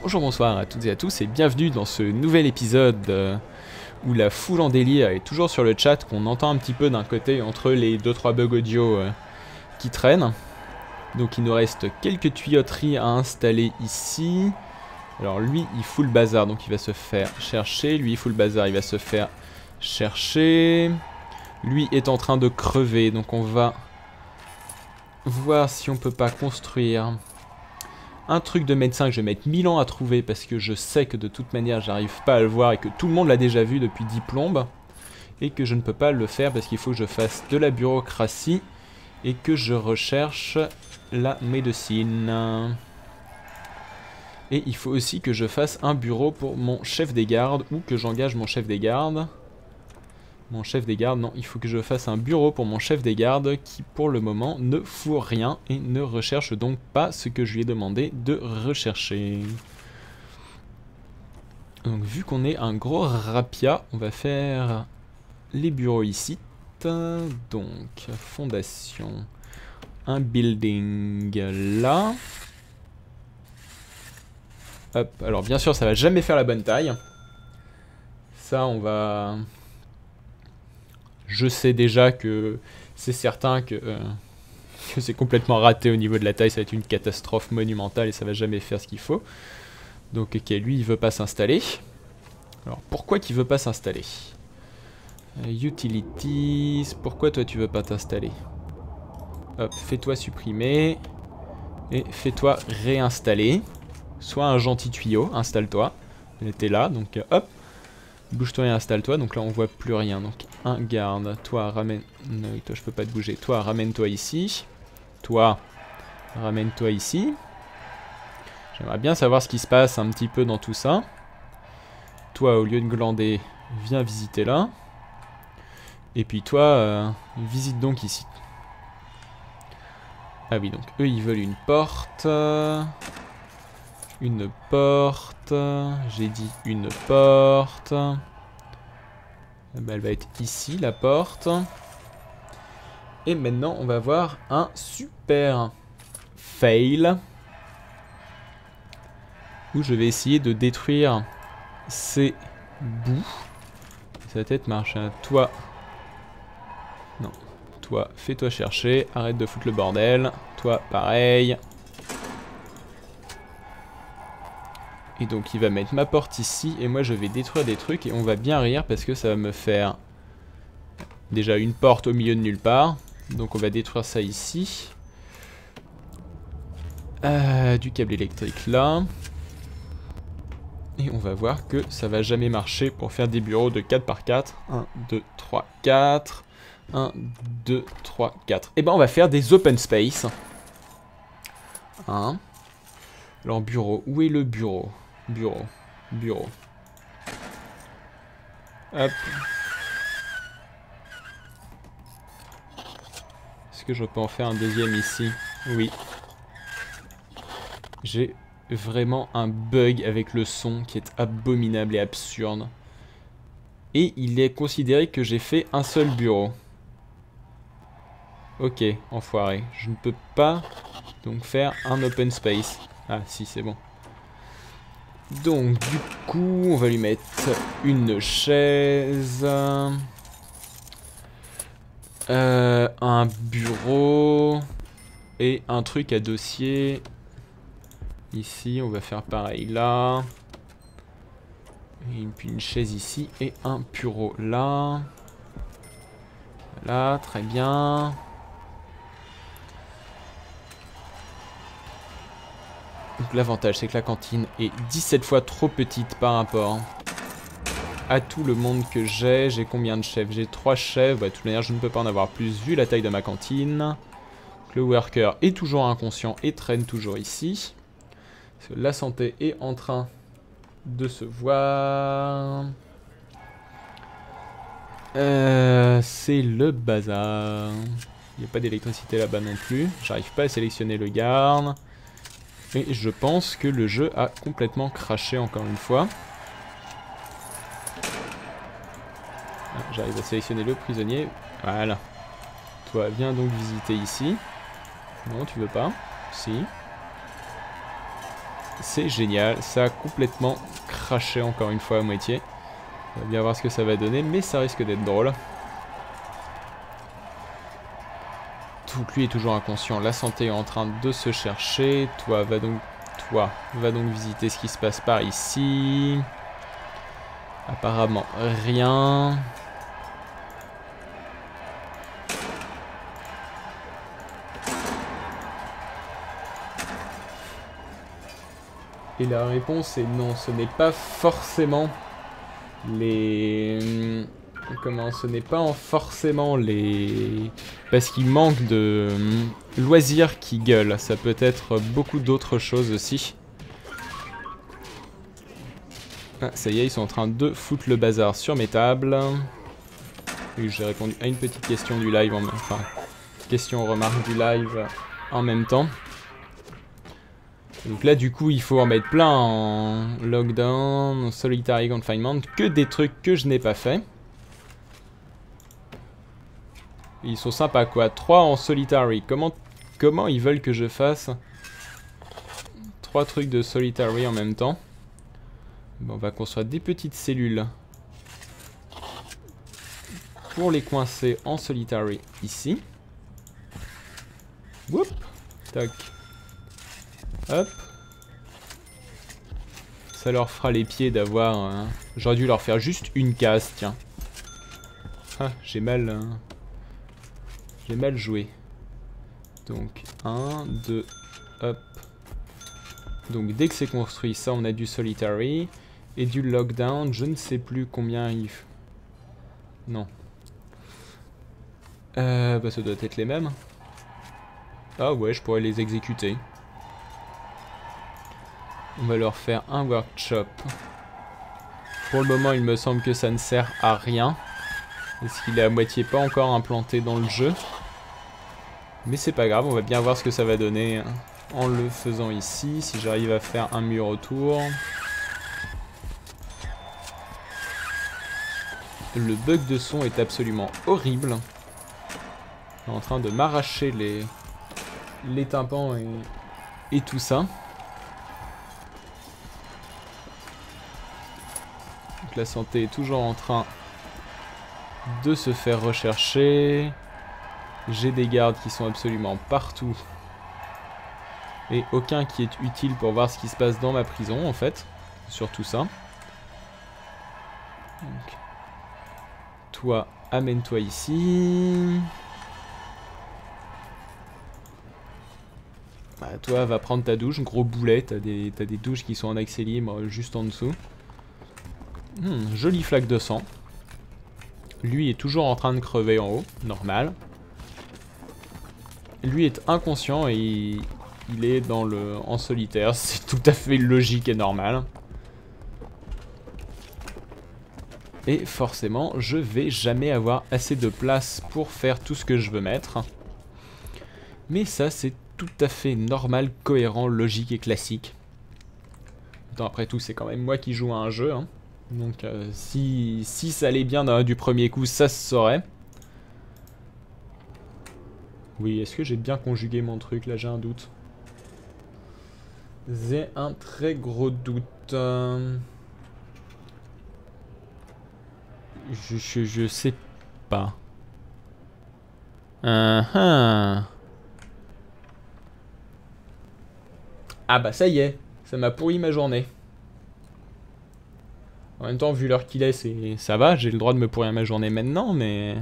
Bonjour, bonsoir à toutes et à tous et bienvenue dans ce nouvel épisode où la foule en délire est toujours sur le chat, qu'on entend un petit peu d'un côté entre les 2-3 bugs audio qui traînent. Donc il nous reste quelques tuyauteries à installer ici. Alors lui il fout le bazar donc il va se faire chercher, lui il fout le bazar il va se faire chercher. Lui est en train de crever donc on va voir si on peut pas construire un truc de médecin que je vais mettre 1000 ans à trouver parce que je sais que de toute manière j'arrive pas à le voir et que tout le monde l'a déjà vu depuis 10 plombes et que je ne peux pas le faire parce qu'il faut que je fasse de la bureaucratie et que je recherche la médecine. Et il faut aussi que je fasse un bureau pour mon chef des gardes ou que j'engage mon chef des gardes. Mon chef des gardes, non, il faut que je fasse un bureau pour mon chef des gardes qui pour le moment ne fout rien et ne recherche donc pas ce que je lui ai demandé de rechercher. Donc vu qu'on est un gros rapia, on va faire les bureaux ici. Donc fondation, un building là. Hop, alors bien sûr ça va jamais faire la bonne taille. Ça on va... Je sais déjà que c'est certain que c'est complètement raté au niveau de la taille, ça va être une catastrophe monumentale et ça va jamais faire ce qu'il faut. Donc ok, lui il veut pas s'installer. Alors pourquoi qu'il veut pas s'installer? Utilities, pourquoi toi tu veux pas t'installer? Hop, fais-toi supprimer et fais-toi réinstaller. Sois un gentil tuyau, installe-toi. T'es là, donc hop. Bouge-toi et installe-toi, donc là on voit plus rien. Donc un garde, toi ramène... Non, toi je peux pas te bouger. Toi ramène-toi ici. Toi ramène-toi ici. J'aimerais bien savoir ce qui se passe un petit peu dans tout ça. Toi au lieu de glander, viens visiter là. Et puis toi, visite donc ici. Ah oui, donc eux ils veulent une porte. Une porte, j'ai dit une porte. Bah, elle va être ici la porte. Et maintenant on va voir un super fail. Où je vais essayer de détruire ces bouts. Ça va peut-être marcher. Toi. Non. Toi, fais-toi chercher. Arrête de foutre le bordel. Toi, pareil. Et donc il va mettre ma porte ici et moi je vais détruire des trucs et on va bien rire parce que ça va me faire déjà une porte au milieu de nulle part. Donc on va détruire ça ici. Du câble électrique là. Et on va voir que ça va jamais marcher pour faire des bureaux de 4 par 4. 1, 2, 3, 4. 1, 2, 3, 4. Et ben on va faire des open space. Hein. Alors bureau, où est le bureau? Bureau, bureau. Hop. Est-ce que je peux en faire un deuxième ici? Oui. J'ai vraiment un bug avec le son qui est abominable et absurde. Et il est considéré que j'ai fait un seul bureau. Ok, enfoiré. Je ne peux pas donc faire un open space. Ah si, c'est bon. Donc du coup on va lui mettre une chaise, un bureau et un truc à dossier. Ici on va faire pareil là. Et puis une chaise ici et un bureau là. Voilà, très bien. Donc l'avantage c'est que la cantine est 17 fois trop petite par rapport à tout le monde que j'ai. J'ai combien de chefs? J'ai 3 chefs. Bah, de toute manière je ne peux pas en avoir plus vu la taille de ma cantine. Donc, le worker est toujours inconscient et traîne toujours ici. Parce que la santé est en train de se voir. C'est le bazar. Il n'y a pas d'électricité là-bas non plus. J'arrive pas à sélectionner le garde. Et je pense que le jeu a complètement craché encore une fois. Ah, j'arrive à sélectionner le prisonnier. Voilà. Toi, viens donc visiter ici. Non, tu veux pas? Si. c'est génial. Ça a complètement craché encore une fois à moitié. On va bien voir ce que ça va donner, mais ça risque d'être drôle. Donc lui est toujours inconscient. La santé est en train de se chercher. Toi, va donc visiter ce qui se passe par ici. Apparemment, rien. Et la réponse est non, ce n'est pas forcément les... Comment, ce n'est pas forcément les... Parce qu'il manque de loisirs qui gueulent. Ça peut être beaucoup d'autres choses aussi. Ah, ça y est, ils sont en train de foutre le bazar sur mes tables. Oui, j'ai répondu à une petite question du live, enfin, question-remarque du live en même temps. Donc là, du coup, il faut en mettre plein en lockdown, en solitary confinement, que des trucs que je n'ai pas fait. Ils sont sympas, quoi. 3 en solitary. Comment ils veulent que je fasse 3 trucs de solitary en même temps? Bon, on va construire des petites cellules pour les coincer en solitary ici. Whoop. Tac. Hop. Ça leur fera les pieds d'avoir... J'aurais dû leur faire juste une case, tiens. Ah, j'ai mal joué. Donc, 1, 2, hop. Donc, dès que c'est construit, ça, on a du solitary. Et du lockdown, je ne sais plus combien il... Non. Bah, ça doit être les mêmes. Ah ouais, je pourrais les exécuter. On va leur faire un workshop. Pour le moment, il me semble que ça ne sert à rien. Parce qu'il est à moitié pas encore implanté dans le jeu. Mais c'est pas grave, on va bien voir ce que ça va donner en le faisant ici. Si j'arrive à faire un mur autour. Le bug de son est absolument horrible. Il est en train de m'arracher les tympans et tout ça. Donc la santé est toujours en train de se faire rechercher. J'ai des gardes qui sont absolument partout. Et aucun qui est utile pour voir ce qui se passe dans ma prison, en fait. Surtout ça. Donc, toi, amène-toi ici. Bah, toi, va prendre ta douche. Gros boulet, t'as des douches qui sont en accès libre juste en dessous. Jolie flaque de sang. Lui est toujours en train de crever en haut, normal. Lui est inconscient et il est en solitaire. C'est tout à fait logique et normal. Et forcément, je vais jamais avoir assez de place pour faire tout ce que je veux mettre. Mais ça, c'est tout à fait normal, cohérent, logique et classique. Attends, après tout, c'est quand même moi qui joue à un jeu, hein. Donc si ça allait bien du premier coup, ça se saurait. Oui, est-ce que j'ai bien conjugué mon truc? Là, j'ai un doute. J'ai un très gros doute. Je sais pas. Ah bah ça y est, ça m'a pourri ma journée. En même temps, vu l'heure qu'il est, ça va, j'ai le droit de me pourrir ma journée maintenant, mais...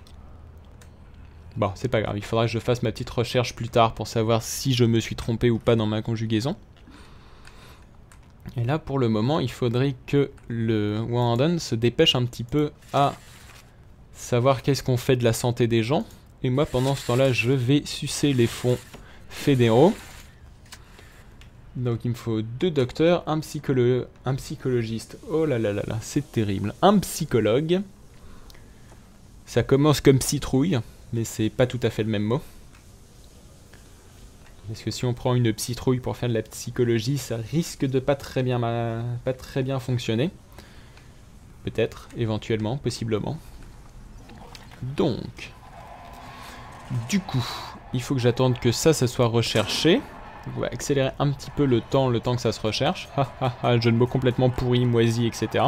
Bon, c'est pas grave, il faudra que je fasse ma petite recherche plus tard pour savoir si je me suis trompé ou pas dans ma conjugaison. Et là, pour le moment, il faudrait que le Warden se dépêche un petit peu à savoir qu'est-ce qu'on fait de la santé des gens. Et moi, pendant ce temps-là, je vais sucer les fonds fédéraux. Donc il me faut 2 docteurs, un psychologiste, oh là là là là, c'est terrible, un psychologue. Ça commence comme citrouille, mais c'est pas tout à fait le même mot. Parce que si on prend une citrouille pour faire de la psychologie, ça risque de pas très bien fonctionner. Peut-être, éventuellement, possiblement. Donc, du coup, il faut que j'attende que ça soit recherché. Donc on va accélérer un petit peu le temps que ça se recherche. Jeu de mots complètement pourri, moisi, etc.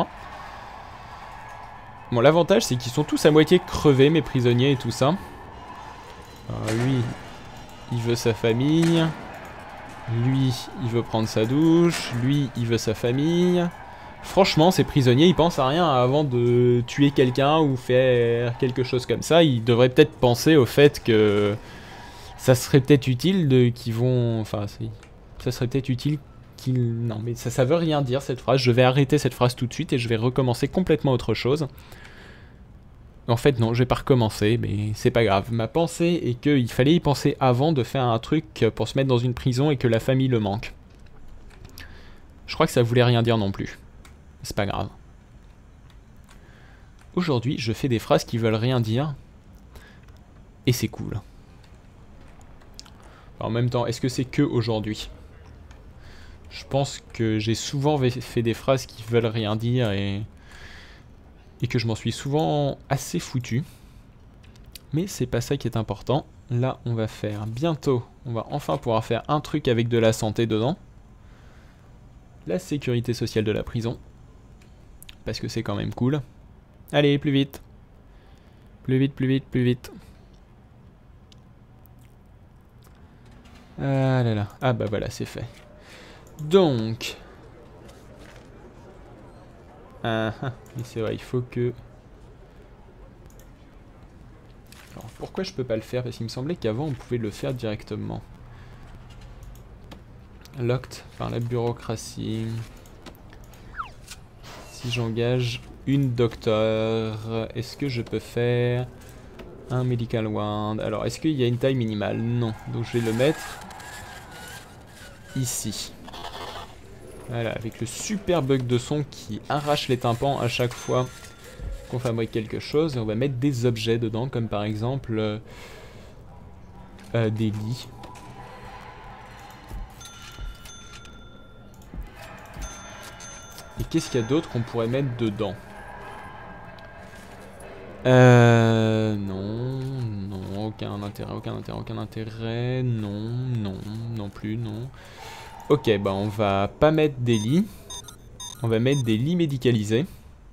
Bon, l'avantage, c'est qu'ils sont tous à moitié crevés, mes prisonniers et tout ça. Lui, il veut sa famille. Lui, il veut prendre sa douche. Lui, il veut sa famille. Franchement, ces prisonniers, ils pensent à rien avant de tuer quelqu'un ou faire quelque chose comme ça. Ils devraient peut-être penser au fait que ça serait peut-être utile qu'ils vont... Enfin, ça serait peut-être utile qu'ils... Non, mais ça veut rien dire, cette phrase. Je vais arrêter cette phrase tout de suite et je vais recommencer complètement autre chose. En fait, non, je vais pas recommencer, mais c'est pas grave. Ma pensée est qu'il fallait y penser avant de faire un truc pour se mettre dans une prison et que la famille le manque. Je crois que ça voulait rien dire non plus. C'est pas grave. Aujourd'hui, je fais des phrases qui veulent rien dire. Et c'est cool. En même temps, est-ce que c'est que aujourd'hui? Je pense que j'ai souvent fait des phrases qui veulent rien dire et que je m'en suis souvent assez foutu. Mais c'est pas ça qui est important. Là, on va faire bientôt, on va enfin pouvoir faire un truc avec de la santé dedans. La sécurité sociale de la prison. Parce que c'est quand même cool. Allez, plus vite. Plus vite, plus vite, plus vite. Ah là là. Ah bah voilà, c'est fait. Donc... mais c'est vrai, il faut que... Alors, pourquoi je peux pas le faire? Parce qu'il me semblait qu'avant, on pouvait le faire directement. Locked par la bureaucratie. Si j'engage une docteur, est-ce que je peux faire un medical wand? Alors, est-ce qu'il y a une taille minimale? Non. Donc, je vais le mettre ici. Voilà, avec le super bug de son qui arrache les tympans à chaque fois qu'on fabrique quelque chose. Et on va mettre des objets dedans, comme par exemple des lits. Et qu'est-ce qu'il y a d'autre qu'on pourrait mettre dedans? Non, non, aucun intérêt, aucun intérêt, aucun intérêt, non, non, non plus, non. Ok, bah on va pas mettre des lits, on va mettre des lits médicalisés.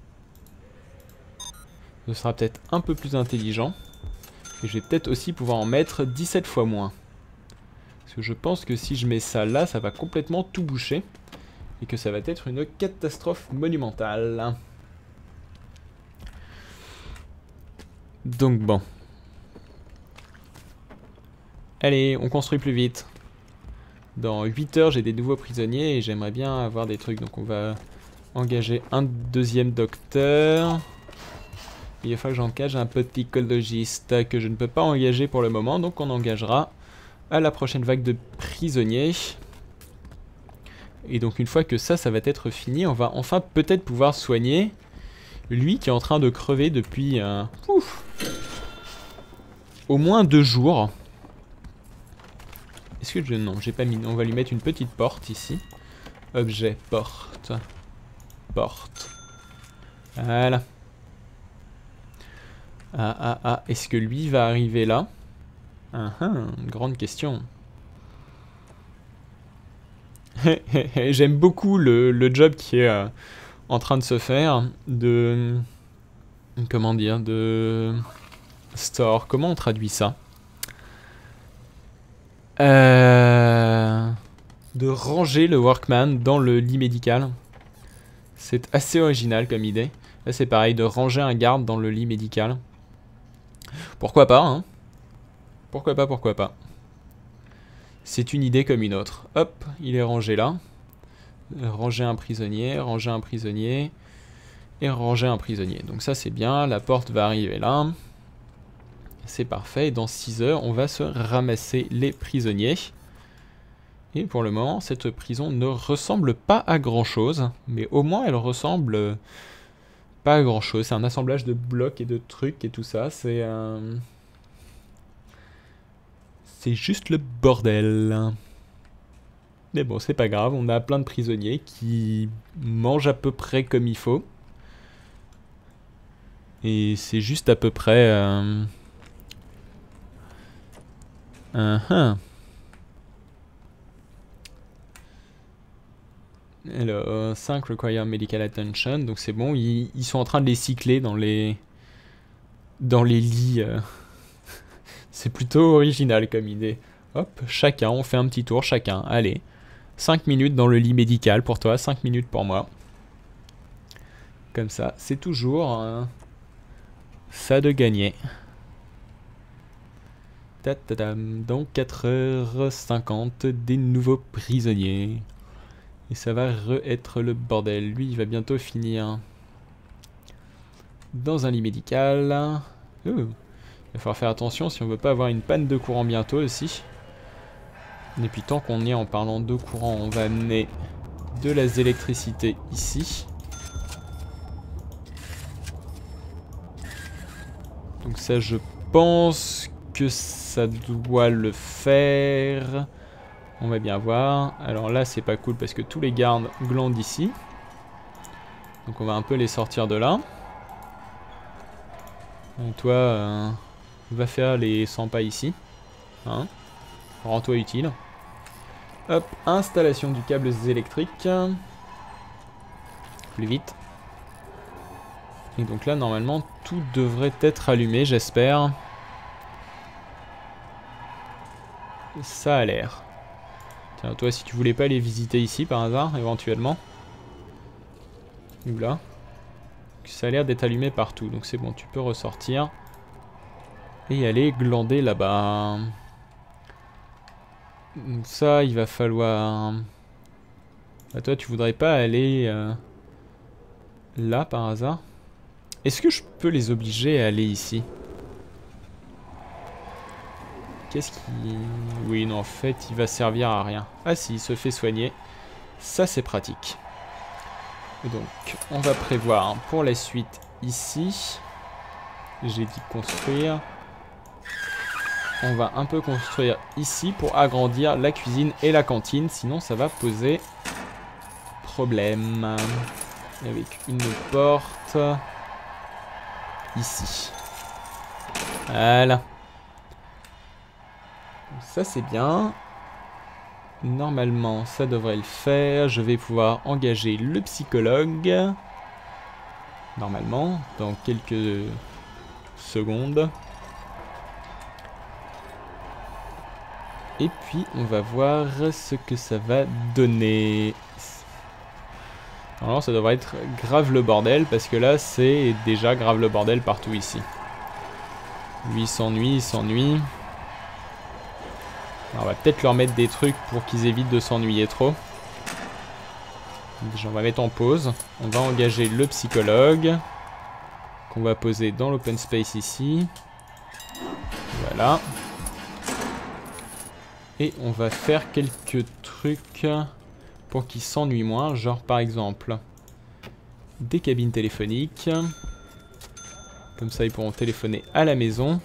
Ce sera peut-être un peu plus intelligent. Et je vais peut-être aussi pouvoir en mettre 17 fois moins. Parce que je pense que si je mets ça là, ça va complètement tout boucher. Et que ça va être une catastrophe monumentale. Donc bon. Allez, on construit plus vite. Dans 8 heures, j'ai des nouveaux prisonniers et j'aimerais bien avoir des trucs. Donc on va engager un deuxième docteur. Il va falloir que j'engage un petit psychologiste que je ne peux pas engager pour le moment. Donc on engagera à la prochaine vague de prisonniers. Et donc une fois que ça va être fini, on va enfin peut-être pouvoir soigner lui qui est en train de crever depuis au moins 2 jours. Est-ce que je... Non, j'ai pas mis... On va lui mettre une petite porte ici. Objet, porte. Porte. Voilà. Est-ce que lui va arriver là? Grande question. J'aime beaucoup le job qui est en train de se faire de... Comment dire? De... Store. Comment on traduit ça? De ranger le workman dans le lit médical. C'est assez original comme idée. Là c'est pareil, de ranger un garde dans le lit médical. Pourquoi pas, hein? Pourquoi pas, pourquoi pas. C'est une idée comme une autre. Hop, il est rangé là. Ranger un prisonnier, ranger un prisonnier. Et ranger un prisonnier. Donc ça c'est bien, la porte va arriver là. C'est parfait, et dans 6 heures, on va se ramasser les prisonniers. Et pour le moment, cette prison ne ressemble pas à grand chose, mais au moins elle ressemble pas à grand chose. C'est un assemblage de blocs et de trucs et tout ça, c'est juste le bordel. Mais bon, c'est pas grave, on a plein de prisonniers qui mangent à peu près comme il faut. Et c'est juste à peu près... Alors, 5 require medical attention, donc c'est bon, ils sont en train de les cycler dans les lits. C'est plutôt original comme idée. Hop, chacun, on fait un petit tour chacun, allez. 5 minutes dans le lit médical pour toi, 5 minutes pour moi. Comme ça, c'est toujours ça de gagner. Donc 4h50, des nouveaux prisonniers. Et ça va re-être le bordel. Lui, il va bientôt finir dans un lit médical. Il va falloir faire attention si on veut pas avoir une panne de courant bientôt aussi. Et puis tant qu'on y est en parlant de courant, on va amener de l'électricité ici. Donc ça, je pense que ça doit le faire. On va bien voir. Alors là, c'est pas cool parce que tous les gardes glandent ici. Donc on va un peu les sortir de là. Donc toi, va faire les 100 pas ici. Hein, rends-toi utile. Hop, installation du câble électrique. Plus vite. Et donc là, normalement, tout devrait être allumé, j'espère. Ça a l'air. Tiens, toi, si tu voulais pas les visiter ici, par hasard, éventuellement. Oula. Ça a l'air d'être allumé partout, donc c'est bon, tu peux ressortir. Et aller glander là-bas. Donc ça, il va falloir... Bah, toi, tu voudrais pas aller... là, par hasard? Est-ce que je peux les obliger à aller ici? Qu'est-ce qui... Oui, non, en fait, il va servir à rien. Ah si, il se fait soigner. Ça, c'est pratique. Et donc, on va prévoir pour la suite ici. J'ai dit construire. On va un peu construire ici pour agrandir la cuisine et la cantine. Sinon, ça va poser problème. Avec une porte... ici. Voilà. Ça c'est bien. Normalement ça devrait le faire. Je vais pouvoir engager le psychologue. Normalement, dans quelques secondes. Et puis on va voir ce que ça va donner. Alors ça devrait être grave le bordel parce que là c'est déjà grave le bordel partout ici. Lui il s'ennuie. On va peut-être leur mettre des trucs pour qu'ils évitent de s'ennuyer trop. Déjà on va mettre en pause. On va engager le psychologue. Qu'on va poser dans l'open space ici. Voilà. Et on va faire quelques trucs pour qu'ils s'ennuient moins. Genre par exemple des cabines téléphoniques. Comme ça ils pourront téléphoner à la maison.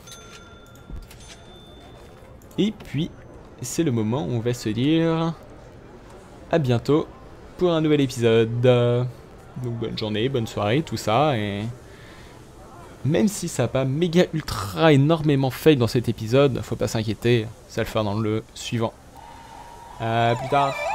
Et puis c'est le moment où on va se dire à bientôt pour un nouvel épisode. Donc bonne journée, bonne soirée, tout ça. Et même si ça n'a pas méga ultra énormément fail dans cet épisode, faut pas s'inquiéter, ça va le faire dans le suivant. À plus tard.